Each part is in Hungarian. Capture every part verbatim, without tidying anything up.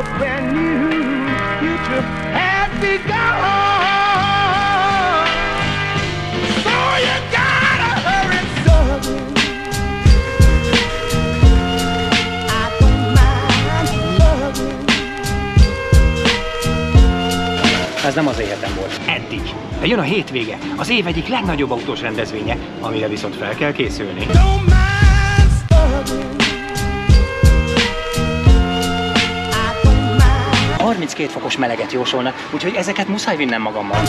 was brand new. You just had begun. So you gotta hurry, darling. I don't mind loving. Ez nem az életem volt. Eddig. De jön a hétvége, az év egyik legnagyobb autós rendezvénye, amire viszont fel kell készülni. harminckét fokos meleget jósolnak, úgyhogy ezeket muszáj vinnem magammal.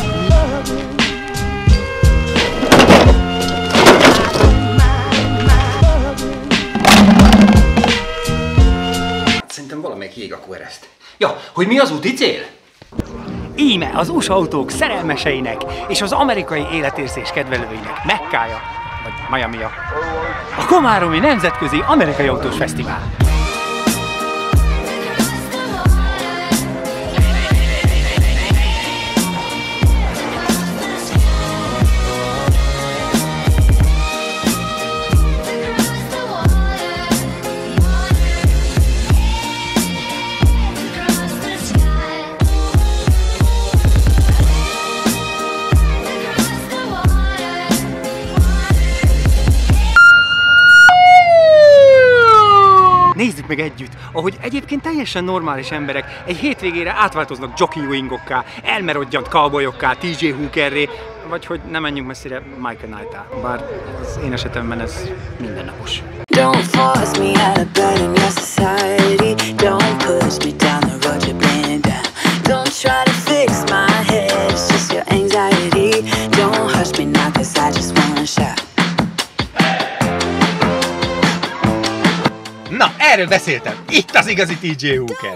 Szerintem valamelyik jég akkor ereszt. Ja, hogy mi az úti cél? Íme az u es á autók szerelmeseinek és az amerikai életérzés kedvelőinek Mekkája, vagy Miamija, a Komáromi Nemzetközi Amerikai Autós Fesztivál. Nézzük meg együtt, ahogy egyébként teljesen normális emberek egy hétvégére átváltoznak Jockey Wingokká, elmerodjant cowboyokká, té jé Hookerré, vagy hogy nem menjünk messzire, Michael Knight-á. Bár az én esetemben ez mindennapos. Don't force me out of bed in your society. Don't push me down the road you're bringing down. Don't try to fix my head, it's just your anxiety. Don't hush me now cause I just wanna shout. Na, erről beszéltem! Itt az igazi té jé Hooker!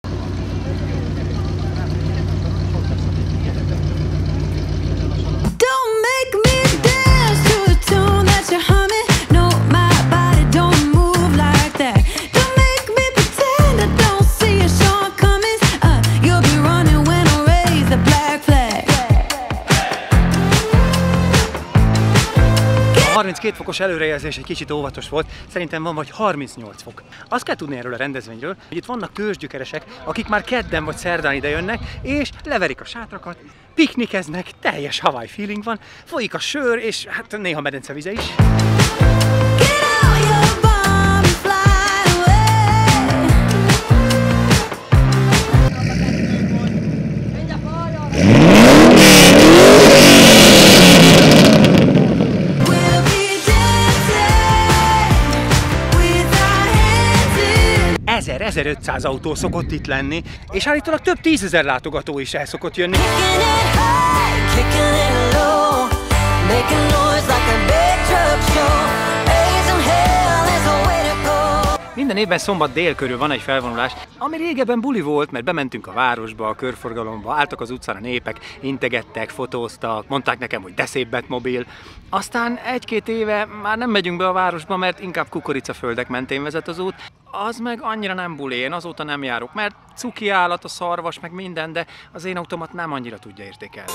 harminckét fokos előrejelzés egy kicsit óvatos volt, szerintem van vagy harmincnyolc fok. Azt kell tudni erről a rendezvényről, hogy itt vannak törzsgyökeresek, akik már kedden vagy szerdán ide jönnek, és leverik a sátrakat, piknikeznek, teljes Hawaii feeling van, folyik a sör, és hát néha medencevize is. ezer-ezerötszáz autó szokott itt lenni, és állítólag több tízezer látogató is el szokott jönni. Minden évben szombat dél körül van egy felvonulás, ami régebben buli volt, mert bementünk a városba, a körforgalomba, álltak az utcán a népek, integettek, fotóztak, mondták nekem, hogy de szép Batmobil. Aztán egy-két éve már nem megyünk be a városba, mert inkább kukoricaföldek mentén vezet az út. Az meg annyira nem buli, én azóta nem járok, mert cuki állat, a szarvas, meg minden, de az én automat nem annyira tudja értékelni.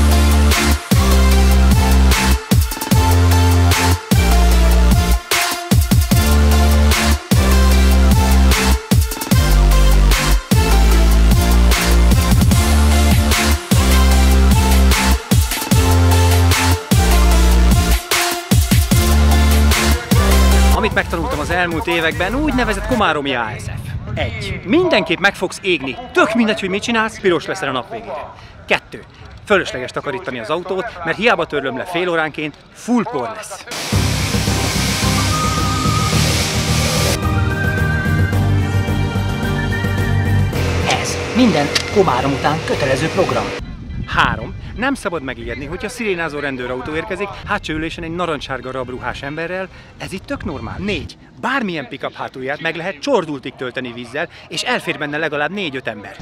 Amit megtanultam az elmúlt években, úgynevezett komáromi á es ef. Egy. Mindenképp meg fogsz égni. Tök mindegy, hogy mit csinálsz, piros leszel a nap végére. Kettő. Fölösleges takarítani az autót, mert hiába törlöm le fél óránként, full por lesz. Ez minden Komárom után kötelező program. Három. Nem szabad megijedni, hogyha szirénázó rendőrautó érkezik, hátsó ülésen egy narancssárga rabruhás emberrel, ez itt tök normál. Négy. Bármilyen pick-up hátulját meg lehet csordultig tölteni vízzel, és elfér benne legalább négy-öt ember.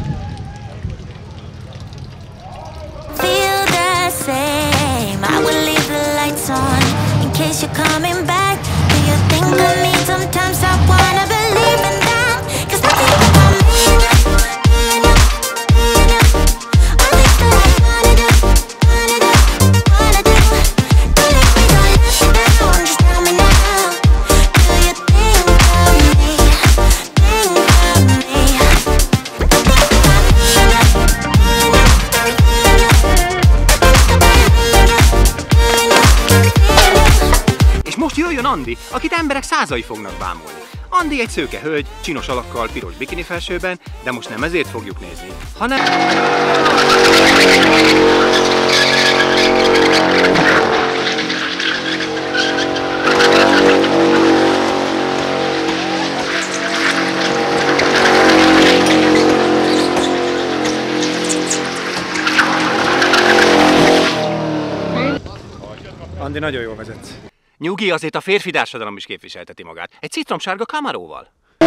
Andi, akit emberek százai fognak bámulni. Andi egy szőke hölgy, csinos alakkal, piros bikini felsőben, de most nem ezért fogjuk nézni, hanem... Andi, nagyon jól vezetsz. Nyugi, azért a férfi társadalom is képviselteti magát. Egy citromsárga Camaróval.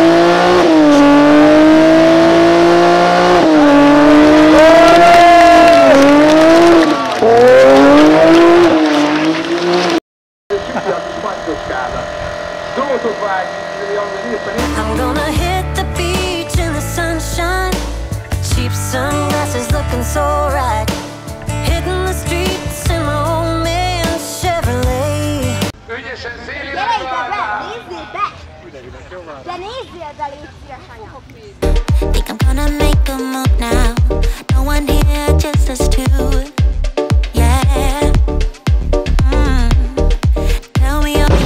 I'm gonna hit the beach in the sunshine. Cheap sunglasses looking so right. Hitting the streets in my old man Chevrolet. Gyere ide be! Nézzél be! De nézzél be, légy szíves, anya! Think I'm gonna make a move now. No one here, just us two. Yeah. Mm. Tell me you're...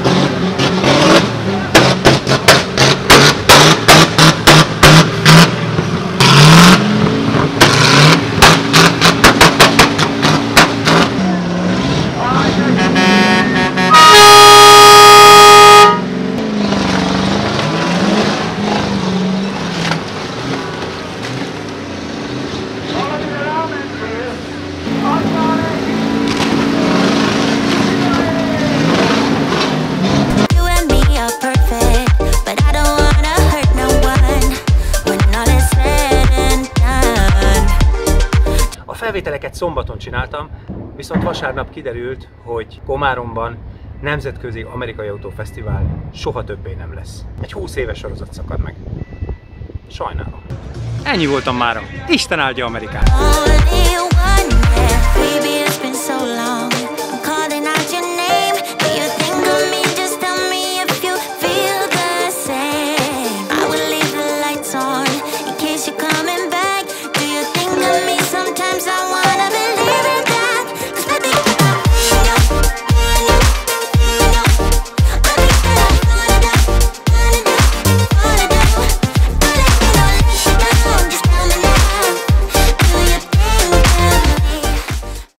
A felvételeket szombaton csináltam, viszont vasárnap kiderült, hogy Komáromban nemzetközi amerikai autófesztivál soha többé nem lesz. Egy húsz éves sorozat szakad meg. Sajnálom. Ennyi voltam mára. Isten áldja Amerikát!